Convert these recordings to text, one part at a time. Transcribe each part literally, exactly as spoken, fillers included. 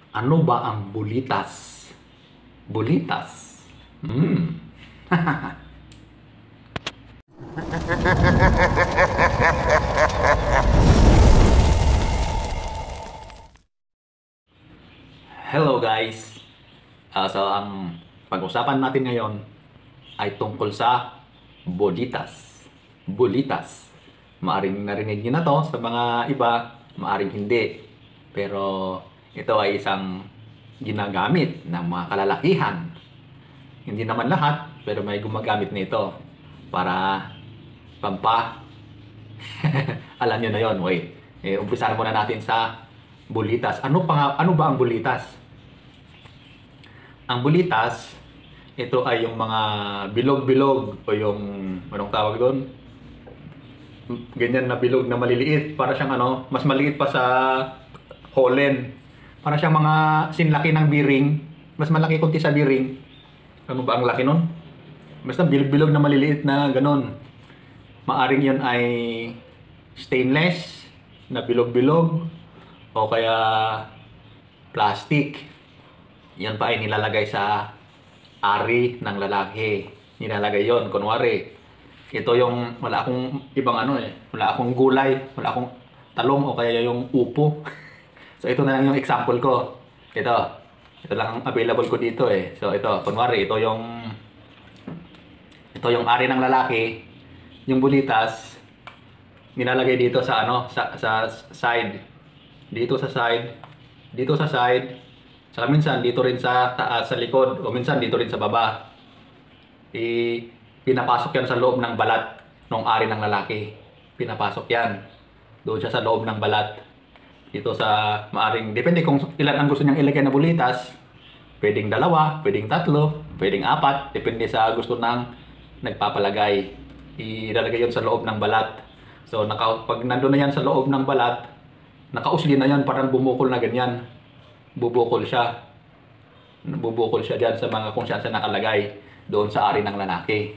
Ano ba ang bulitas? Bulitas? Hmm. Hello guys! Ah, so ang pag-usapan natin ngayon ay tungkol sa bulitas. Bulitas. Maaring narinig niyo na to sa mga iba, maaring hindi. Pero ito ay isang ginagamit ng mga kalalakihan. Hindi naman lahat, pero may gumagamit nito para pampa alam niyo na yon. Wait. Eh, umpisahan muna natin sa bulitas. Ano pa nga- ano ba ang bulitas? Ang bulitas, ito ay yung mga bilog-bilog o yung anong tawag doon? Ganyan na bilog na maliliit, para siyang ano, mas maliit pa sa holen. Para siyang mga sinlaki ng biring, mas malaki kunti sa biring. Ano ba ang laki nun? Basta bilog-bilog na maliliit na ganon. Maaring yun ay stainless na bilog-bilog o kaya plastic. Yan pa ay nilalagay sa ari ng lalaki. Nilalagay yon. Kunwari, ito yung wala akong ibang ano eh. Wala akong gulay, wala akong talong o kaya yung upo. So ito na lang yung example ko. Ito. Ito lang ang available ko dito eh. So ito, kunwari, ito yung ito yung ari ng lalaki. Yung bulitas nilalagay dito sa ano, sa sa side. Dito sa side, dito sa side. Saka minsan dito rin sa taas, sa likod, o minsan dito rin sa baba. I pinapasok yan sa loob ng balat ng ari ng lalaki. Pinapasok yan. Doon siya sa loob ng balat. Dito sa maaring, depende kung ilan ang gusto niyang ilagay na bulitas. Pwedeng dalawa, pwedeng tatlo, pwedeng apat. Depende sa gusto ng nagpapalagay. Ilalagay yon sa loob ng balat. So naka, pag nandun na yan sa loob ng balat, nakausli na yan, parang bumukol na ganyan. Bubukol siya. Bubukol siya diyan sa mga kung saan siya nakalagay doon sa ari ng lalaki.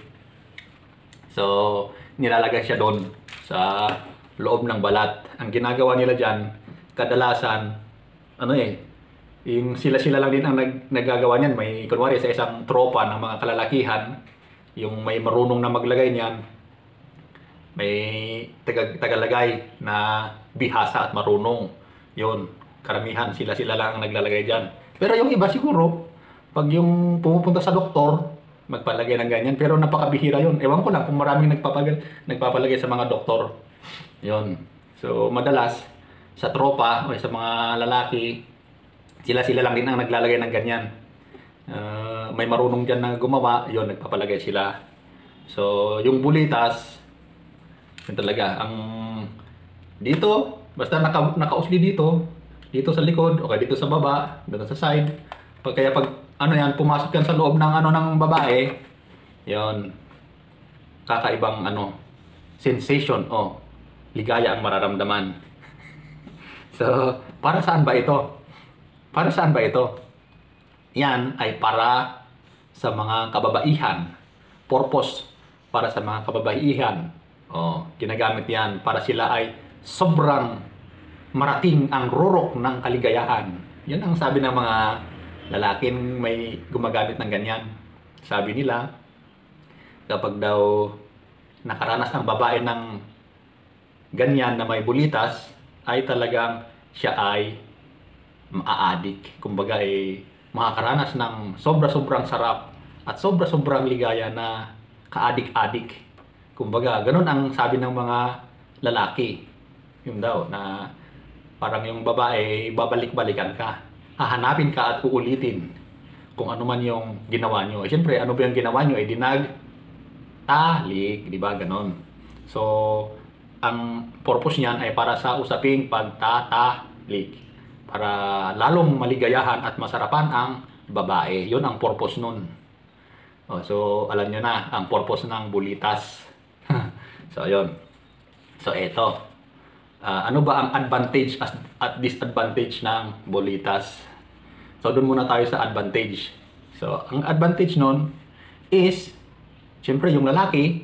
So, nilalagay siya doon sa loob ng balat. Ang ginagawa nila diyan, kadalasan ano eh, yung sila-sila lang din ang nag naggagawa niyan. May kunwari sa isang tropa ng mga kalalakihan, yung may marunong na maglagay niyan, may taga tagalagay na bihasa at marunong. 'Yon. Karamihan sila-sila lang ang naglalagay dyan. Pero yung iba siguro, pag yung pumupunta sa doktor, magpalagay ng ganyan. Pero napakabihira yun. Ewan ko lang kung maraming nagpapagal, nagpapalagay sa mga doktor. Yun. So, madalas, sa tropa o sa mga lalaki, sila-sila lang din ang naglalagay ng ganyan. Uh, may marunong dyan na gumawa, yun, nagpapalagay sila. So, yung bulitas, yun talaga, ang dito, basta naka, nakausli dito, dito sa likod, o kaya dito sa baba, dito sa side. Pag, kaya pag ano yan, pumasok yan sa loob ng ano ng babae, yon, kakaibang ano, sensation, o ligaya ang mararamdaman. So, para saan ba ito? Para saan ba ito? Yan ay para sa mga kababaihan. Purpose para sa mga kababaihan. O, ginagamit yan para sila ay sobrang marating ang rurok ng kaligayahan. Yan ang sabi ng mga lalaking may gumagamit ng ganyan. Sabi nila, kapag daw nakaranas ang babae ng ganyan na may bulitas, ay talagang siya ay maaadik. Kumbaga ay makakaranas ng sobra-sobrang sarap at sobra-sobrang ligaya na kaadik-adik. Kumbaga, ganun ang sabi ng mga lalaki. Yun daw, na parang yung babae, babalik-balikan ka. Hahanapin ka at uulitin kung ano man yung ginawa nyo. Siyempre, ano ba yung ginawa nyo? Eh, dinag, talik, di ba? Ganon. So, ang purpose niyan ay para sa usaping pagtatalik. Para lalong maligayahan at masarapan ang babae. Yun ang purpose nun. O, so, alam nyo na, ang purpose ng bulitas. So, yun. So, eto. Uh, ano ba ang advantage at disadvantage ng bulitas? So, doon muna tayo sa advantage. So, ang advantage nun is, siyempre yung lalaki,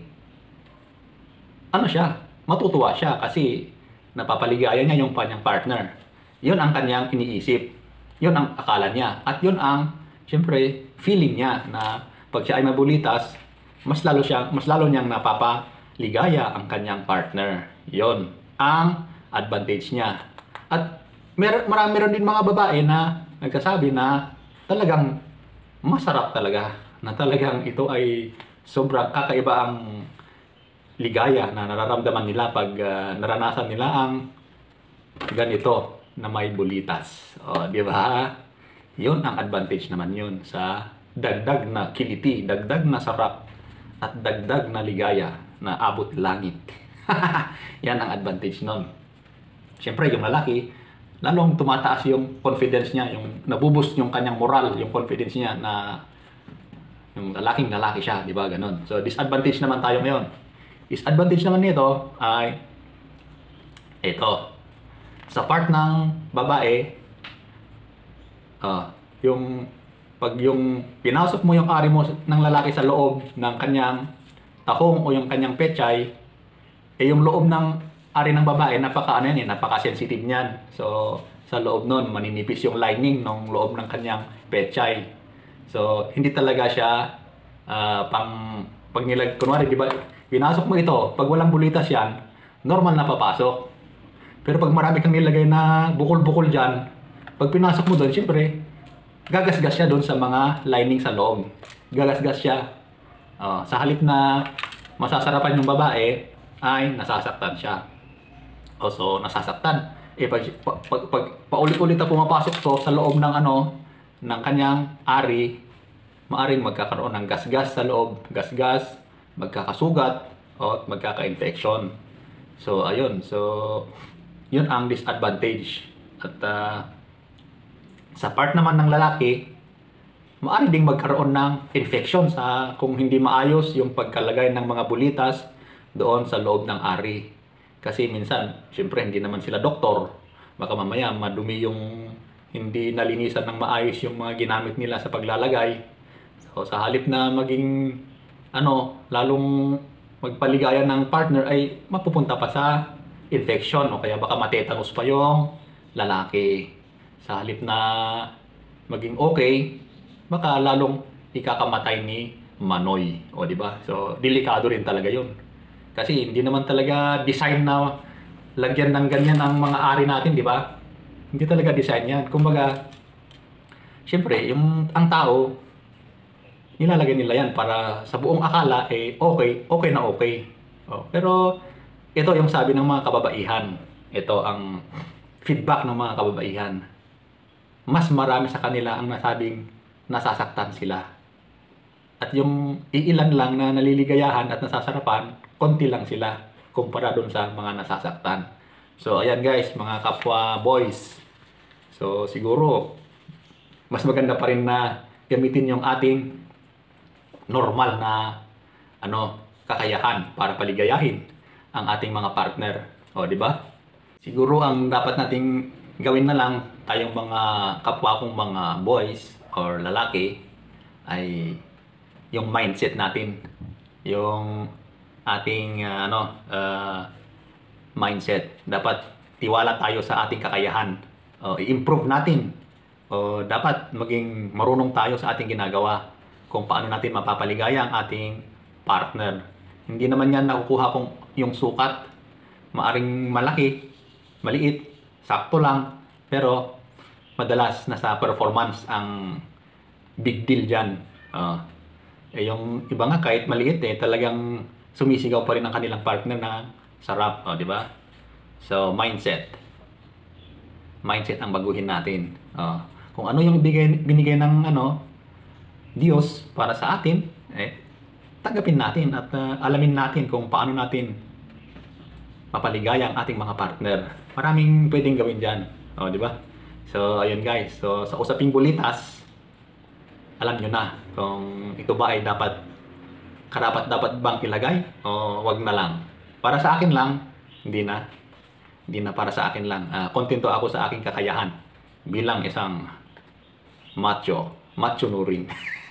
ano siya, matutuwa siya kasi napapaligaya niya yung kanyang partner. Yun ang kanyang iniisip. Yun ang akala niya. At yun ang, siyempre, feeling niya na pag siya ay mabulitas, mas lalo siya, mas lalo niyang napapaligaya ang kanyang partner. Yun ang advantage niya. At mer marami rin din mga babae na nagsasabi na talagang masarap talaga, na talagang ito ay sobrang kakaiba ang ligaya na nararamdaman nila pag uh, naranasan nila ang ganito na may bulitas. O, di ba? Yun ang advantage naman yun sa dagdag na kiliti, dagdag na sarap, at dagdag na ligaya na abot langit. Yan ang advantage nun. Siyempre, yung lalaki, lalong tumataas yung confidence niya, yung nabuboost yung kanyang moral, yung confidence niya na yung lalaking lalaki siya, di ba? Ganon. So, disadvantage naman tayo ngayon. Disadvantage naman nito ay ito. Sa part ng babae, uh, yung pag yung pinasok mo yung ari mo ng lalaki sa loob ng kanyang tahong o yung kanyang pechay, eh yung loob ng ari ng babae, napaka ano yan, eh, napaka-sensitive niyan. So, sa loob nun, maninipis yung lining ng loob ng kanyang pechay. So, hindi talaga siya uh, pang pag nilag, kunwari, di ba, pinasok mo ito, pag walang bulitas yan, normal na papasok. Pero pag marami kang nilagay na bukol-bukol dyan, pag pinasok mo doon, siyempre, gagasgas siya doon sa mga lining sa loob. Gagasgas siya. Uh, sa halip na masasarapan yung babae, ay nasasaktan siya. O, so, nasasaktan. Eh, pag, pag, pag, pag paulit-ulit na pumapasok to sa loob ng ano, ng kanyang ari, maaring magkakaroon ng gasgas sa loob, gasgas, magkakasugat, o magkaka-infection. So, ayun. So, yun ang disadvantage. At uh, sa part naman ng lalaki, maaari ding magkaroon ng infection sa kung hindi maayos yung pagkalagay ng mga bulitas doon sa loob ng ari. Kasi minsan, syempre hindi naman sila doktor. Baka mamaya madumi yung hindi nalinisan ng maayos yung mga ginamit nila sa paglalagay. So sa halip na maging ano, lalong magpaligaya ng partner ay mapupunta pa sa infection o kaya baka matetanus pa yung lalaki. Sa halip na maging okay, baka lalong ikakamatay ni Manoy, o di ba? So delikado rin talaga 'yun. Kasi hindi naman talaga design na lagyan ng ganyan ang mga ari natin, di ba? Hindi talaga design 'yan. Kumbaga, syempre, yung ang tao nilalagay nila 'yan para sa buong akala eh okay, okay na okay. Oh, pero ito yung sabi ng mga kababaihan. Ito ang feedback ng mga kababaihan. Mas marami sa kanila ang nasabing nasasaktan sila. At yung iilan lang na naliligayahan at nasasarapan, konti lang sila kumpara dun sa mga nasasaktan. So, ayan guys, mga kapwa boys. So, siguro, mas maganda pa rin na gamitin yung ating normal na ano, kakayahan para paligayahin ang ating mga partner. O, di ba? Siguro ang dapat nating gawin na lang tayong mga kapwa kong mga boys or lalaki ay yung mindset natin, yung ating uh, ano uh, mindset. Dapat tiwala tayo sa ating kakayahan. O, i-improve natin. O, dapat maging marunong tayo sa ating ginagawa kung paano natin mapapaligaya ang ating partner. Hindi naman yan nakukuha kung yung sukat. Maaring malaki, maliit, sakto lang. Pero madalas nasa performance ang big deal dyan. Uh, eh, yung iba nga kahit maliit eh, talagang sumisigaw pa rin ang kanilang partner na sarap. O, di ba? So, mindset. Mindset ang baguhin natin. Uh, kung ano yung ibigay, binigay ng ano, Diyos para sa atin, eh, tanggapin natin at uh, alamin natin kung paano natin mapaligaya ang ating mga partner. Maraming pwedeng gawin dyan. O, di ba? So, ayun guys. So, sa usaping bulitas, alam nyo na kung ito ba ay dapat, karapat dapat bang ilagay o wag na lang. Para sa akin lang, hindi na. Hindi na para sa akin lang. Uh, kontento ako sa aking kakayahan bilang isang macho. Macho nurin.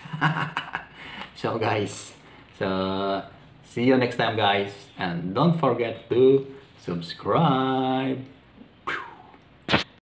So guys, so see you next time guys. And don't forget to subscribe.